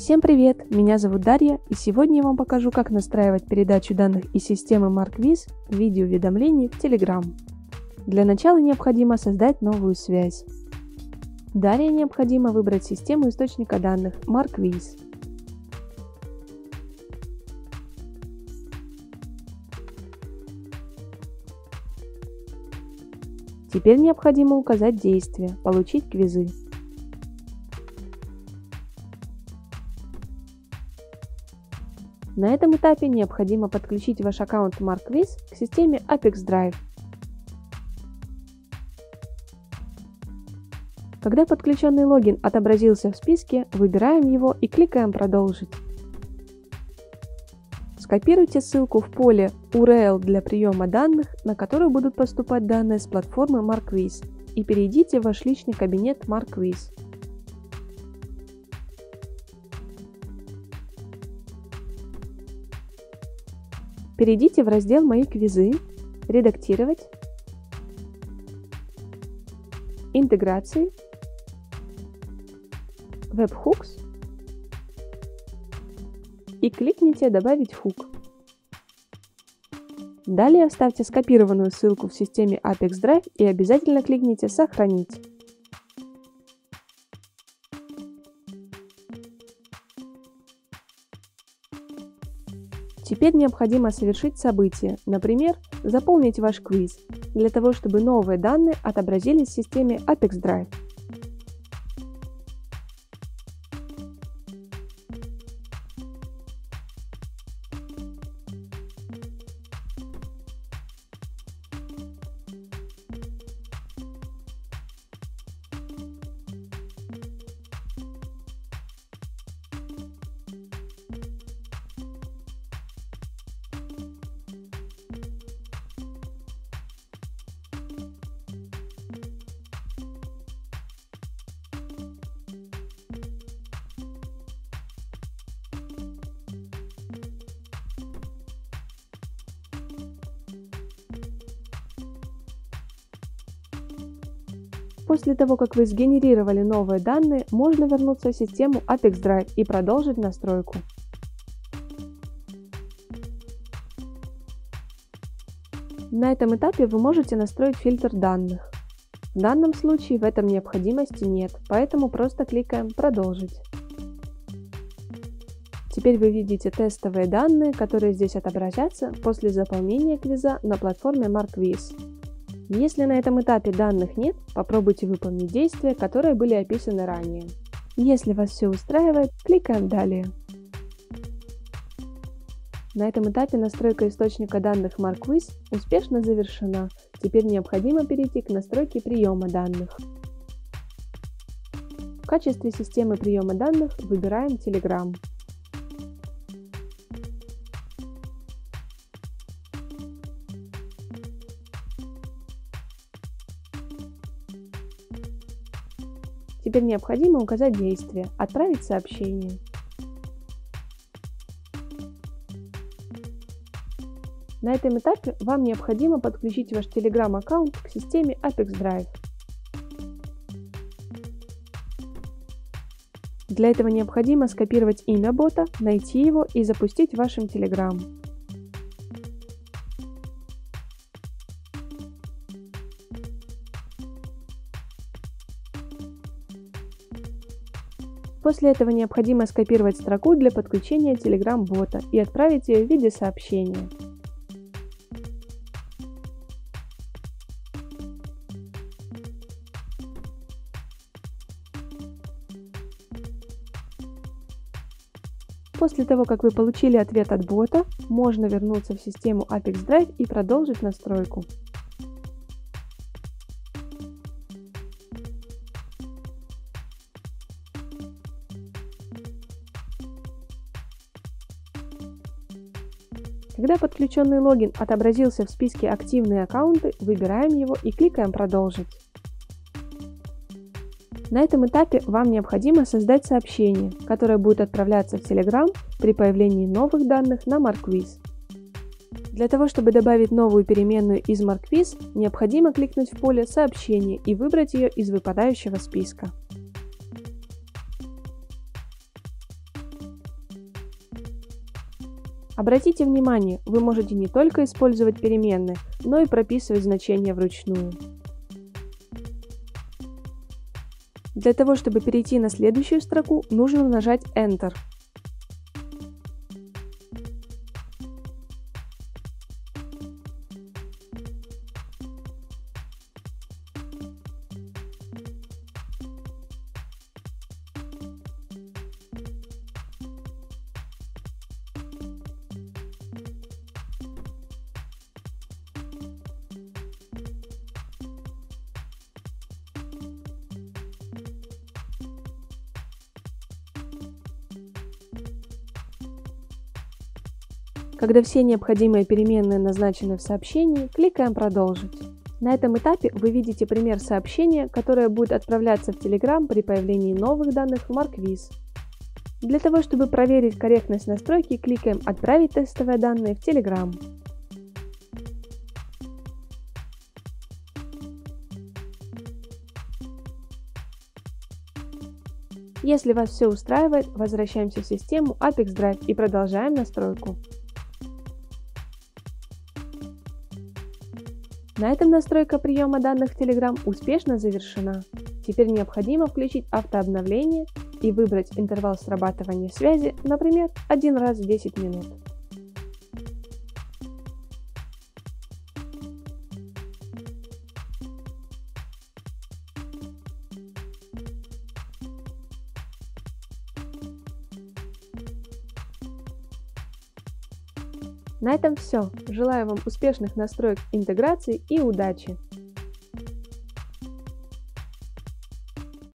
Всем привет! Меня зовут Дарья, и сегодня я вам покажу, как настраивать передачу данных из системы MarkWiz в виде уведомлений в Telegram. Для начала необходимо создать новую связь. Далее необходимо выбрать систему источника данных MarkWiz. Теперь необходимо указать действие «Получить квизы». На этом этапе необходимо подключить ваш аккаунт MarkWiz к системе Apex Drive. Когда подключенный логин отобразился в списке, выбираем его и кликаем «Продолжить». Скопируйте ссылку в поле URL для приема данных, на который будут поступать данные с платформы MarkWiz, и перейдите в ваш личный кабинет MarkWiz. Перейдите в раздел «Мои квизы», «Редактировать», «Интеграции», «Webhooks» и кликните «Добавить хук». Далее вставьте скопированную ссылку в системе Apex Drive и обязательно кликните «Сохранить». Теперь необходимо совершить событие, например, заполнить ваш квиз, для того, чтобы новые данные отобразились в системе Apex Drive. После того, как вы сгенерировали новые данные, можно вернуться в систему Apex Drive и продолжить настройку. На этом этапе вы можете настроить фильтр данных. В данном случае в этом необходимости нет, поэтому просто кликаем «Продолжить». Теперь вы видите тестовые данные, которые здесь отобразятся после заполнения квиза на платформе MarkWiz. Если на этом этапе данных нет, попробуйте выполнить действия, которые были описаны ранее. Если вас все устраивает, кликаем «Далее». На этом этапе настройка источника данных MarkWiz успешно завершена. Теперь необходимо перейти к настройке приема данных. В качестве системы приема данных выбираем Telegram. Теперь необходимо указать действие «Отправить сообщение». На этом этапе вам необходимо подключить ваш Telegram аккаунт к системе Apex Drive. Для этого необходимо скопировать имя бота, найти его и запустить в вашем Telegram. После этого необходимо скопировать строку для подключения Telegram-бота и отправить ее в виде сообщения. После того, как вы получили ответ от бота, можно вернуться в систему Apex Drive и продолжить настройку. Когда подключенный логин отобразился в списке «Активные аккаунты», выбираем его и кликаем «Продолжить». На этом этапе вам необходимо создать сообщение, которое будет отправляться в Telegram при появлении новых данных на MarkWiz. Для того, чтобы добавить новую переменную из MarkWiz, необходимо кликнуть в поле «Сообщение» и выбрать ее из выпадающего списка. Обратите внимание, вы можете не только использовать переменные, но и прописывать значения вручную. Для того, чтобы перейти на следующую строку, нужно нажать Enter. Когда все необходимые переменные назначены в сообщении, кликаем «Продолжить». На этом этапе вы видите пример сообщения, которое будет отправляться в Telegram при появлении новых данных в MarkWiz. Для того, чтобы проверить корректность настройки, кликаем «Отправить тестовые данные в Telegram». Если вас все устраивает, возвращаемся в систему Apex Drive и продолжаем настройку. На этом настройка приема данных в Telegram успешно завершена. Теперь необходимо включить автообновление и выбрать интервал срабатывания связи, например, 1 раз в 10 минут. На этом все. Желаю вам успешных настроек интеграции и удачи!